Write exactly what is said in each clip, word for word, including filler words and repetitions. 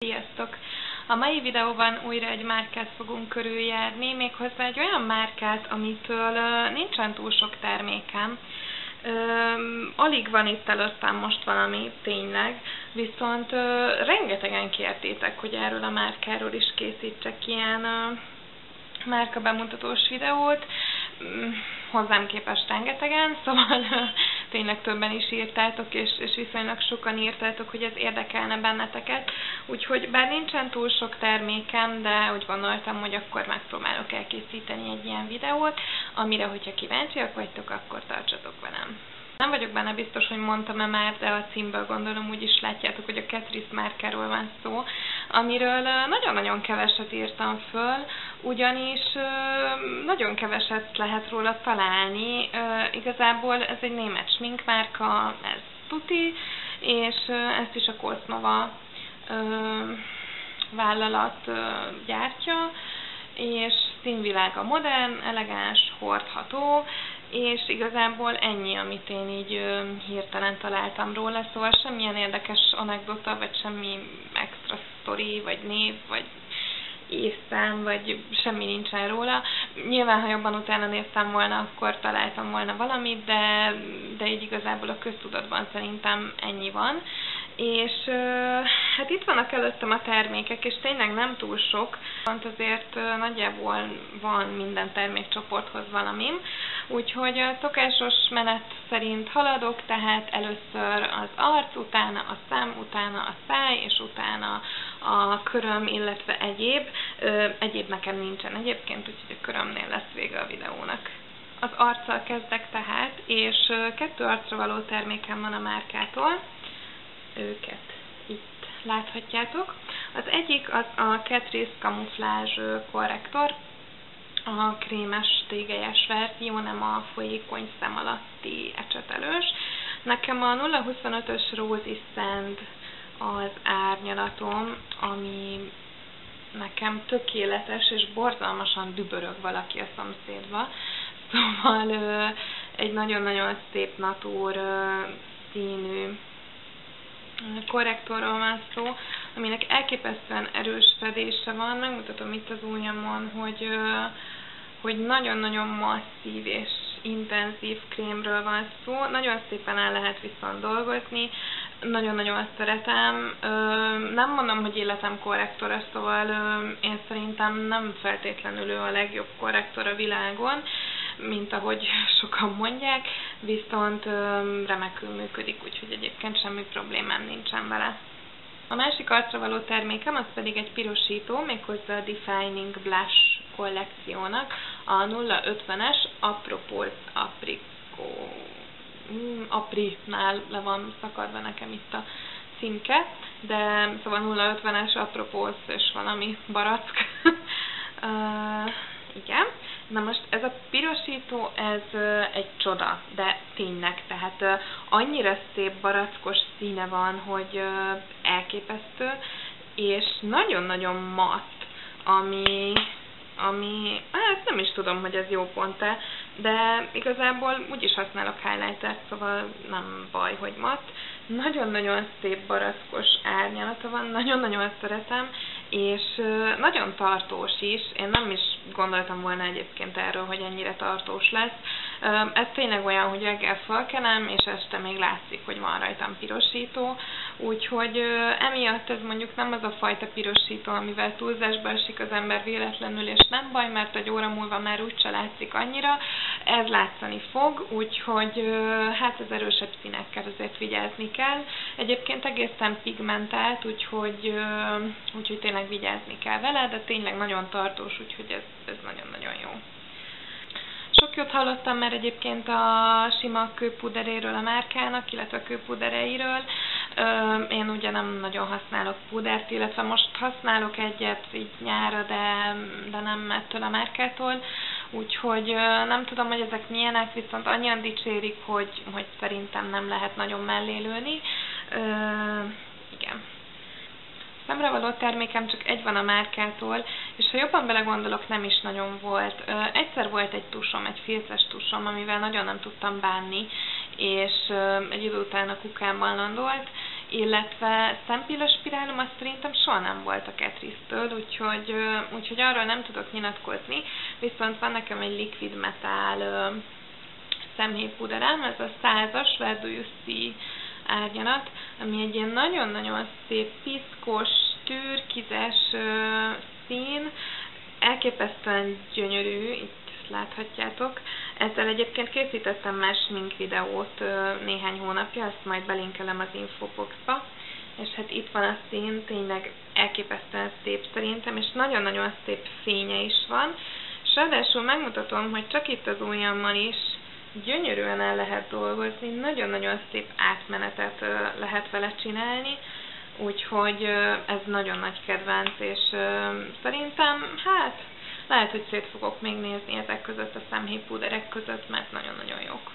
Sziasztok! A mai videóban újra egy márkát fogunk körüljárni, méghozzá egy olyan márkát, amitől nincsen túl sok termékem. Üm, alig van itt előttem most valami, tényleg, viszont ö, rengetegen kértétek, hogy erről a márkáról is készítsek ilyen ö, márka bemutatós videót. Üm, hozzám képest rengetegen, szóval ö, tényleg többen is írtátok, és, és viszonylag sokan írtátok, hogy ez érdekelne benneteket. Úgyhogy bár nincsen túl sok termékem, de úgy gondoltam, hogy akkor megpróbálok elkészíteni egy ilyen videót, amire, hogyha kíváncsiak vagytok, akkor tartsatok velem. Nem vagyok benne biztos, hogy mondtam-e már, de a címből gondolom úgyis látjátok, hogy a Catrice márkáról van szó, amiről nagyon-nagyon keveset írtam föl, ugyanis nagyon keveset lehet róla találni. Igazából ez egy német sminkmárka, ez tuti, és ezt is a Cosnova vállalat gyártja, és színvilága modern, elegáns, hordható, és igazából ennyi, amit én így ö, hirtelen találtam róla, szóval semmilyen érdekes anekdota, vagy semmi extra sztori, vagy név, vagy évszám, vagy semmi nincsen róla. Nyilván, ha jobban utána néztem volna, akkor találtam volna valamit, de, de így igazából a köztudatban szerintem ennyi van. És hát itt vannak előttem a termékek, és tényleg nem túl sok, pont azért nagyjából van minden termékcsoporthoz valamim, úgyhogy a szokásos menet szerint haladok, tehát először az arc, utána a szem, utána a száj, és utána a köröm, illetve egyéb. Egyéb nekem nincsen egyébként, úgyhogy a körömnél lesz vége a videónak. Az arccal kezdek tehát, és kettő arcra való termékem van a márkától. Őket itt láthatjátok. Az egyik az a Catrice Camouflage korrektor, a krémes tégelyes verzió, nem a folyékony szem alatti ecsetelős. Nekem a nulla huszonötös Rosy Sand az árnyalatom, ami nekem tökéletes, és borzalmasan dübörög valaki a szomszédba. Szóval egy nagyon-nagyon szép natúr színű korrektorról van szó, aminek elképesztően erős fedése van. Megmutatom itt az ujjamon, hogy hogy nagyon-nagyon masszív és intenzív krémről van szó. Nagyon szépen el lehet viszont dolgozni, nagyon-nagyon szeretem. Nem mondom, hogy életem korrektora, szóval én szerintem nem feltétlenül ő a legjobb korrektor a világon, mint ahogy sokan mondják, viszont remekül működik, úgyhogy egyébként semmi problémám nincsen vele. A másik arcra való termékem az pedig egy pirosító, méghozzá a Defining Blush kollekciónak a nulla ötvenes Apropos Aprikó Aprinál le van szakadva nekem itt a címke, de szóval nulla ötvenes Apropos és valami barack. uh, igen. Na most ez a pirosító, ez egy csoda, de tényleg, tehát annyira szép barackos színe van, hogy elképesztő, és nagyon-nagyon matt, ami, ami, hát nem is tudom, hogy ez jó pont-e, de igazából úgyis használok highlightert, szóval nem baj, hogy matt. Nagyon-nagyon szép barackos árnyalata van, nagyon-nagyon szeretem, és nagyon tartós is. Én nem is gondoltam volna egyébként erről, hogy ennyire tartós lesz. Ez tényleg olyan, hogy reggel felkelem, és este még látszik, hogy van rajtam pirosító. Úgyhogy emiatt ez mondjuk nem az a fajta pirosító, amivel túlzásba esik az ember véletlenül, és nem baj, mert egy óra múlva már úgyse látszik annyira. Ez látszani fog, úgyhogy hát az erősebb színekkel azért vigyázni kell. Egyébként egészen pigmentált, úgyhogy, úgyhogy tényleg vigyázni kell vele, de tényleg nagyon tartós, úgyhogy ez, ez nagyon-nagyon jó. Sok jót hallottam már egyébként a sima kőpuderéről a márkának, illetve a kőpudereiről. Én ugye nem nagyon használok pudert, illetve most használok egyet így nyára, de, de nem ettől a márkától. Úgyhogy nem tudom, hogy ezek milyenek, viszont annyian dicsérik, hogy, hogy szerintem nem lehet nagyon mellé lőni. Igen. Szemre való termékem csak egy van a márkától, és ha jobban belegondolok, nem is nagyon volt. Ö, egyszer volt egy tusom, egy filces tusom, amivel nagyon nem tudtam bánni, és ö, egy idő után a kukámban landolt, illetve szempilla spirálum azt szerintem soha nem volt a Catrice-től, úgyhogy, úgyhogy arról nem tudok nyilatkozni, viszont van nekem egy liquid metal szemhéjpúderem, ez a százas Where Do You See árnyalat, ami egy ilyen nagyon-nagyon szép, piszkos, türkizes szín, elképesztően gyönyörű, itt láthatjátok. Ezzel egyébként készítettem már smink videót néhány hónapja, ezt majd belinkelem az infoboxba. És hát itt van a szín, tényleg elképesztően szép szerintem, és nagyon-nagyon szép fénye is van. És ráadásul megmutatom, hogy csak itt az ujjammal is gyönyörűen el lehet dolgozni, nagyon-nagyon szép átmenetet lehet vele csinálni, úgyhogy ez nagyon nagy kedvenc, és szerintem, hát, lehet, hogy szét fogok még nézni ezek között a szemhéjpúderek között, mert nagyon-nagyon jók.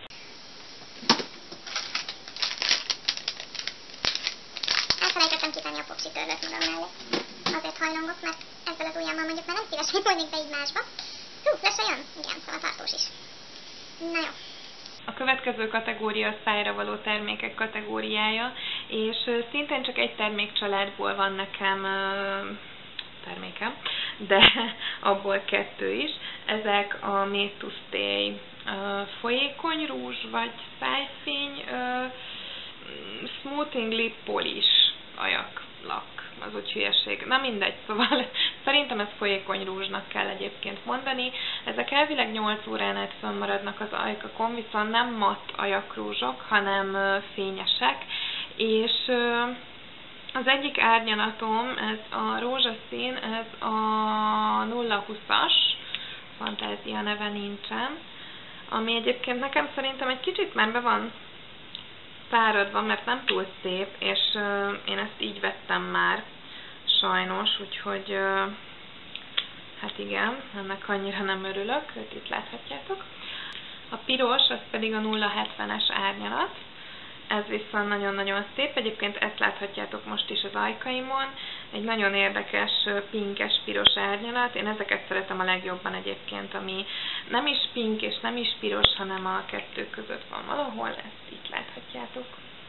Elfelejtettem kitenni a popsitörlőt magam mellé. Azért hajlongok, mert ezzel az ujjammal mondjuk már nem szívesen nyúlnék be így másba. Hú, lesz olyan? Igen, szóval tartós is. Na jó. A következő kategória a szájra való termékek kategóriája, és szintén csak egy termékcsaládból van nekem termékem, de abból kettő is. Ezek a Made to Stay folyékony rúzs vagy szájfény, Smoothing Lip Polish ajaklak, az úgy hülyeség. Na mindegy, szóval szerintem ez folyékony rúzsnak kell egyébként mondani. Ezek elvileg nyolc órán át fönnmaradnak az ajkakon, viszont nem matt ajakrúzsok, hanem fényesek, és az egyik árnyalatom, ez a rózsaszín, ez a nulla húszas, fantázia neve nincsen, ami egyébként nekem szerintem egy kicsit már be van száradva, mert nem túl szép, és uh, én ezt így vettem már, sajnos, úgyhogy uh, hát igen, ennek annyira nem örülök, őt itt láthatjátok. A piros, az pedig a nulla hetvenes árnyalat, ez viszont nagyon-nagyon szép, egyébként ezt láthatjátok most is az ajkaimon, egy nagyon érdekes pinkes piros árnyalat, én ezeket szeretem a legjobban egyébként, ami nem is pink és nem is piros, hanem a kettő között van valahol, ezt itt láthatjátok.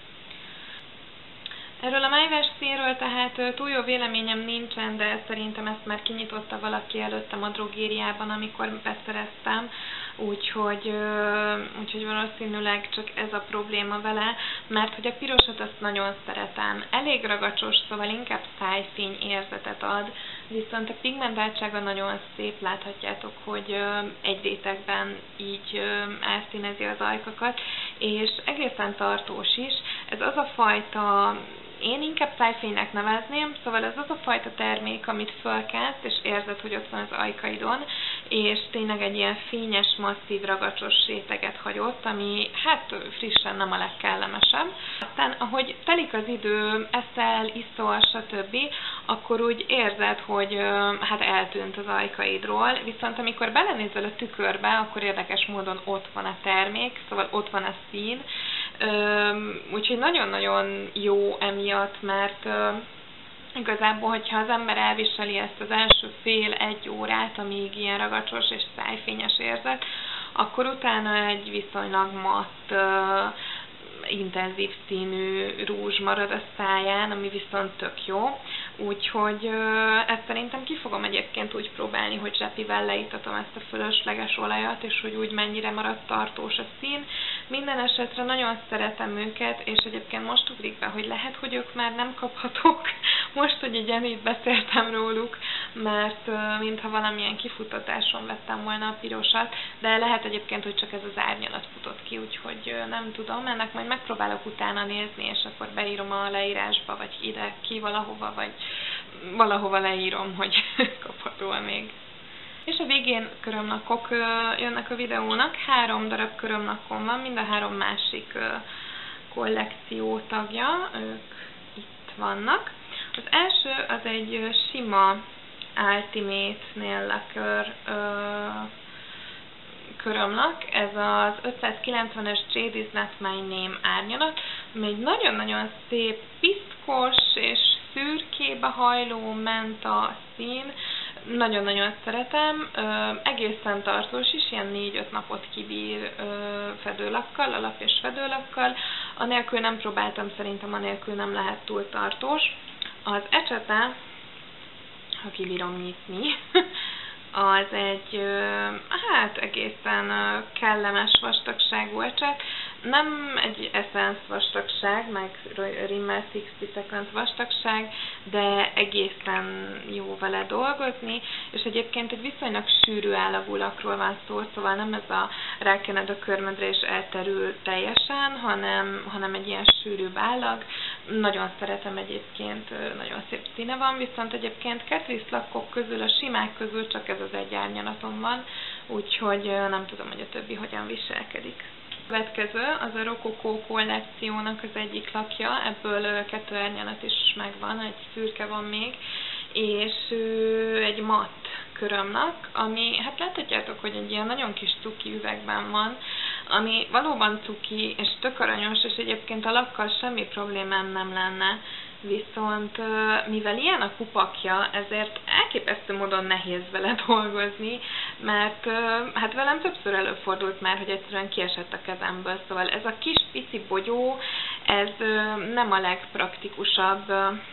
Erről a májvás színről tehát túl jó véleményem nincsen, de szerintem ezt már kinyitotta valaki előttem a drogériában, amikor beszereztem, úgyhogy, úgyhogy valószínűleg csak ez a probléma vele, mert hogy a pirosat azt nagyon szeretem. Elég ragacsos, szóval inkább szájfény érzetet ad, viszont a pigmentáltsága nagyon szép, láthatjátok, hogy egy rétegben így elszínezi az ajkakat, és egészen tartós is. Ez az a fajta, én inkább szájfénynek nevezném, szóval ez az a fajta termék, amit fölkelsz, és érzed, hogy ott van az ajkaidon, és tényleg egy ilyen fényes, masszív, ragacsos réteget hagyott, ami hát frissen nem a legkellemesebb. Aztán, ahogy telik az idő, eszel, iszol, stb., akkor úgy érzed, hogy hát eltűnt az ajkaidról, viszont amikor belenézel a tükörbe, akkor érdekes módon ott van a termék, szóval ott van a szín, úgyhogy nagyon-nagyon jó emiatt, mert igazából, hogyha az ember elviseli ezt az első fél-egy órát, amíg ilyen ragacsos és szájfényes érzet, akkor utána egy viszonylag matt, intenzív színű rúzs marad a száján, ami viszont tök jó. Úgyhogy ezt szerintem ki fogom egyébként úgy próbálni, hogy zsepivel leítatom ezt a fölösleges olajat, és hogy úgy mennyire marad tartós a szín. Minden esetre nagyon szeretem őket, és egyébként most ugrik be, hogy lehet, hogy ők már nem kaphatók, most, hogy egy ennyit beszéltem róluk, mert mintha valamilyen kifutatáson vettem volna a pirosat, de lehet egyébként, hogy csak ez az árnyalat futott ki, úgyhogy nem tudom, ennek majd megpróbálok utána nézni, és akkor beírom a leírásba, vagy ide, ki valahova, vagy valahova leírom, hogy kapható-e még. És a végén körömlakok jönnek a videónak, három darab körömlakom van, mind a három másik kollekció tagja, ők itt vannak. Az első az egy sima Ultimate Nail Lacquer körömlak, ez az ötszázkilencvenes Jade is not my name árnyalat, ami egy nagyon-nagyon szép, piszkos és szürkébe hajló menta szín, nagyon-nagyon szeretem, ö, egészen tartós is, ilyen négy-öt napot kibír ö, fedőlakkal, alap és fedőlakkal. Anélkül nem próbáltam, szerintem anélkül nem lehet túl tartós. Az ecsete, ha kibírom nyitni, az egy, hát egészen kellemes vastagságú ecset. Nem egy Essence vastagság, meg Rimmel szixty Seconds vastagság, de egészen jó vele dolgozni, és egyébként egy viszonylag sűrű állagú lakról van szó, szóval nem ez a rákened a körmödre és elterül teljesen, hanem, hanem egy ilyen sűrűbb állag. Nagyon szeretem egyébként, nagyon szép színe van, viszont egyébként Catrice lakok közül, a simák közül csak ez az egy árnyalatom van, úgyhogy nem tudom, hogy a többi hogyan viselkedik. A következő az a Rococo kollekciónak az egyik lakja, ebből kettő árnyalat is megvan, egy szürke van még, és egy matt körömlak, ami, hát láthatjátok, hogy egy ilyen nagyon kis cuki üvegben van, ami valóban cuki és tök aranyos, és egyébként a lakkal semmi problémám nem lenne, viszont mivel ilyen a kupakja, ezért elképesztő módon nehéz vele dolgozni, mert hát velem többször előfordult már, hogy egyszerűen kiesett a kezemből, szóval ez a kis pici bogyó, ez nem a legpraktikusabb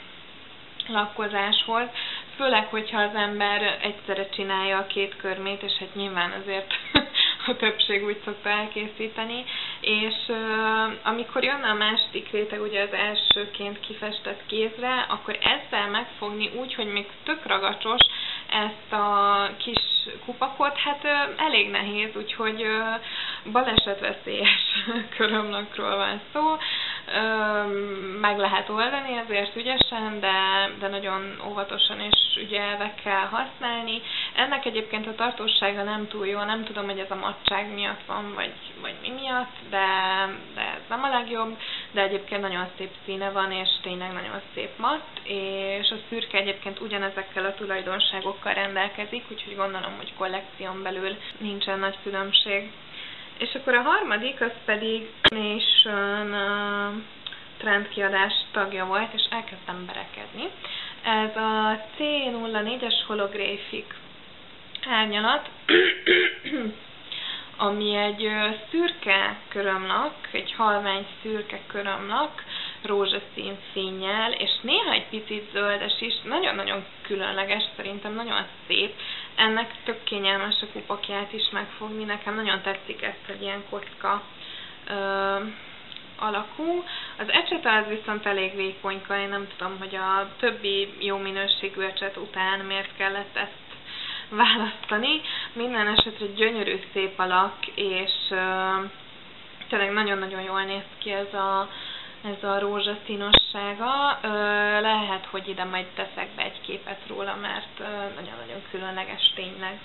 lakkozáshoz, főleg, hogyha az ember egyszerre csinálja a két körmét, és hát nyilván azért a többség úgy szokta elkészíteni, és uh, amikor jönne a második réteg, ugye az elsőként kifestett kézre, akkor ezzel megfogni úgy, hogy még tök ragacsos ezt a kis kupakot, hát uh, elég nehéz, úgyhogy uh, balesetveszélyes körömlakról van szó. Uh, meg lehet oldani, ezért ügyesen, de, de nagyon óvatosan és ügyelve kell használni. Ennek egyébként a tartósága nem túl jó, nem tudom, hogy ez a mattság miatt van, vagy, vagy mi miatt, de, de ez nem a legjobb, de egyébként nagyon szép színe van, és tényleg nagyon szép matt, és a szürke egyébként ugyanezekkel a tulajdonságokkal rendelkezik, úgyhogy gondolom, hogy kollekción belül nincsen nagy különbség. És akkor a harmadik, az pedig Nation uh, trendkiadás tagja volt, és elkezdtem berekedni. Ez a C nulla négyes Holographic árnyalat, ami egy szürke körömlak, egy halvány szürke körömlak, rózsaszín színnyel, és néha egy picit zöldes is, nagyon-nagyon különleges, szerintem nagyon szép. Ennek tök kényelmes a kupakját is megfogni, nekem nagyon tetszik ezt, hogy ilyen kocka ö, alakú. Az ecsete az viszont elég vékonyka, én nem tudom, hogy a többi jó minőségű ecset után miért kellett ezt választani. Minden esetre gyönyörű szép alak, és ö, tényleg nagyon-nagyon jól néz ki ez a ez a rózsaszínossága. Lehet, hogy ide majd teszek be egy képet róla, mert nagyon-nagyon különleges tényleg.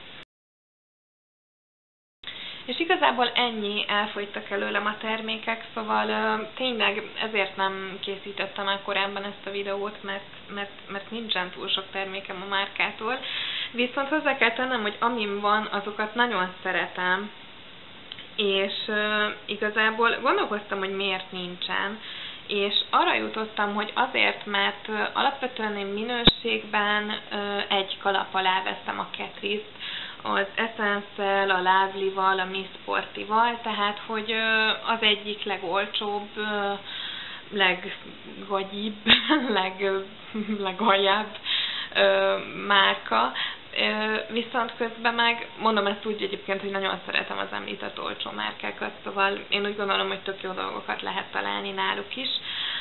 És igazából ennyi, elfogytak előlem a termékek, szóval tényleg ezért nem készítettem el korábban ezt a videót, mert, mert, mert nincsen túl sok termékem a márkától. Viszont hozzá kell tennem, hogy amin van, azokat nagyon szeretem, és uh, igazából gondolkoztam, hogy miért nincsen, és arra jutottam, hogy azért, mert uh, alapvetően én minőségben uh, egy kalap alá veszem a Catrice-t, az Essence-szel, a Lovely-val, a Miss Sporty-val, tehát hogy uh, az egyik legolcsóbb, uh, leggagyibb, leg, legaljább uh, márka, viszont közben meg, mondom ezt úgy egyébként, hogy nagyon szeretem az említett olcsó márkákat, szóval én úgy gondolom, hogy tök jó dolgokat lehet találni náluk is.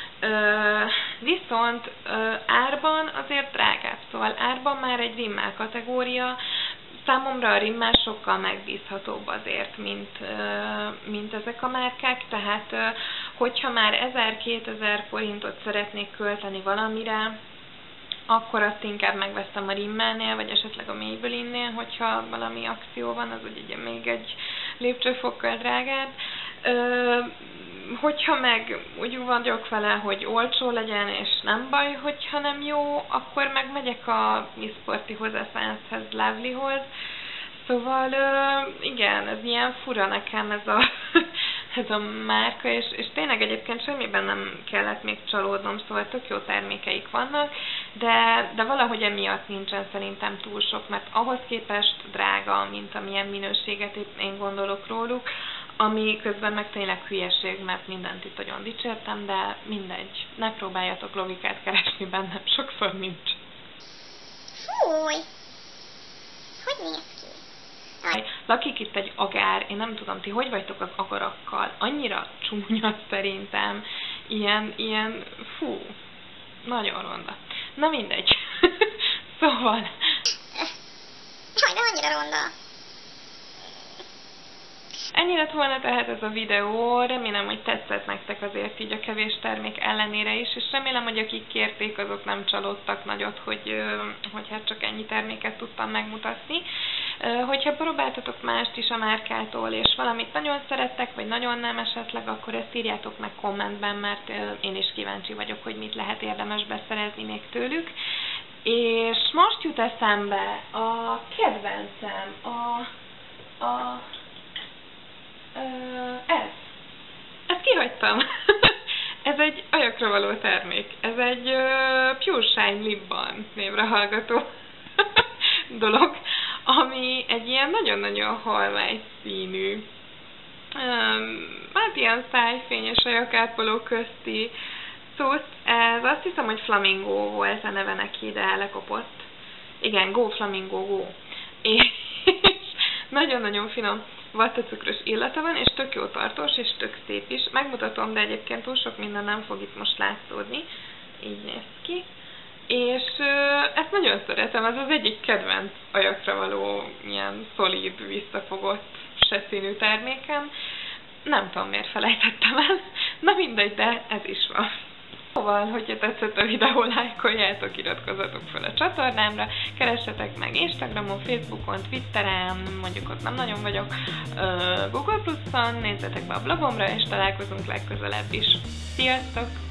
Viszont árban azért drágább, szóval árban már egy Rimmel kategória, számomra a Rimmel sokkal megbízhatóbb azért, mint, mint ezek a márkák, tehát hogyha már ezer-kétezer forintot szeretnék költeni valamire, akkor azt inkább megveszem a Rimmelnél, vagy esetleg a Maybelline-nél, hogyha valami akció van, az ugye még egy lépcsőfokkal drágább. Ö, hogyha meg úgy vagyok vele, hogy olcsó legyen, és nem baj, hogyha nem jó, akkor meg megyek a Miss Sportyhoz, Essence-hez, Lovelyhoz. Szóval ö, igen, ez ilyen fura nekem ez a, ez a márka, és, és tényleg egyébként semmiben nem kellett még csalódnom, szóval tök jó termékeik vannak, de, de valahogy emiatt nincsen szerintem túl sok, mert ahhoz képest drága, mint amilyen minőséget én gondolok róluk. ami közben meg tényleg hülyeség, mert mindent itt nagyon dicsértem, de mindegy. Ne próbáljatok logikát keresni bennem, sokszor nincs. Fúj! Hogy néz ki? Aj. Lakik itt egy agár, én nem tudom, ti hogy vagytok az agarakkal? Annyira csúnya szerintem. Ilyen, ilyen, fú, nagyon ronda. Na mindegy. Szóval... Jaj, de annyira ronda. Ennyi lett volna tehát ez a videó, remélem, hogy tetszett nektek azért így a kevés termék ellenére is, és remélem, hogy akik kérték, azok nem csalódtak nagyot, hogy, hogy hát csak ennyi terméket tudtam megmutatni. Hogyha próbáltatok mást is a márkától, és valamit nagyon szerettek, vagy nagyon nem esetleg, akkor ezt írjátok meg kommentben, mert én is kíváncsi vagyok, hogy mit lehet érdemes beszerezni még tőlük. És most jut eszembe a kedvencem, a... a Uh, ez. Ezt kihagytam. Ez egy ajakra való termék. Ez egy uh, Pure Shine Lip Balm névre hallgató dolog, ami egy ilyen nagyon-nagyon halvány színű, um, hát ilyen szájfényes ajakápoló közti cucc. Ez azt hiszem, hogy Flamingo volt a neve neki, de lekopott. Igen, Go Flamingo Go. És nagyon-nagyon finom vattacukros illata van, és tök jó tartós, és tök szép is. Megmutatom, de egyébként túl sok minden nem fog itt most látszódni. Így néz ki. És uh, ezt nagyon szeretem, ez az egyik kedvenc ajakra való ilyen szolid, visszafogott, se színű termékem. Nem tudom, miért felejtettem el. Na mindegy, de ez is van. Szóval, hogyha tetszett a videó, lájkoljátok, iratkozzatok fel a csatornámra, keressetek meg Instagramon, Facebookon, Twitteren, mondjuk ott nem nagyon vagyok, Google Pluszon, nézzetek be a blogomra, és találkozunk legközelebb is. Sziasztok!